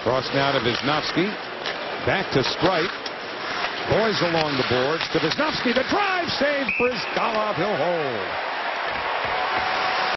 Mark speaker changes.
Speaker 1: Cross now to Wisnowski. Back to Strite. Boys along the boards to Wisnowski. The drive save. Bryzgalov. He'll hold.